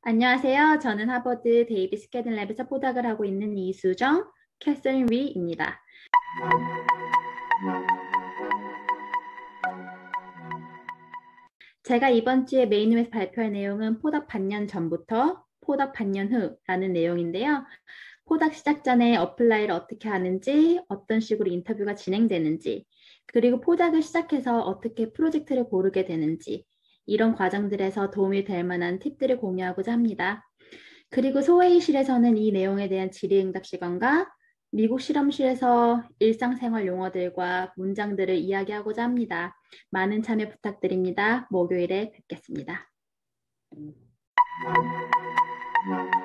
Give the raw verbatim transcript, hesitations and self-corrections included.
안녕하세요. 저는 하버드 데이비스 캐든 랩에서 포닥을 하고 있는 이수정, 캐서린 리입니다. 제가 이번 주에 메인홈에서 발표할 내용은 포닥 반년 전부터 포닥 반년 후라는 내용인데요. 포닥 시작 전에 어플라이를 어떻게 하는지, 어떤 식으로 인터뷰가 진행되는지, 그리고 포닥을 시작해서 어떻게 프로젝트를 고르게 되는지, 이런 과정들에서 도움이 될 만한 팁들을 공유하고자 합니다. 그리고 소회의실에서는 이 내용에 대한 질의응답 시간과 미국 실험실에서 일상생활 용어들과 문장들을 이야기하고자 합니다. 많은 참여 부탁드립니다. 목요일에 뵙겠습니다.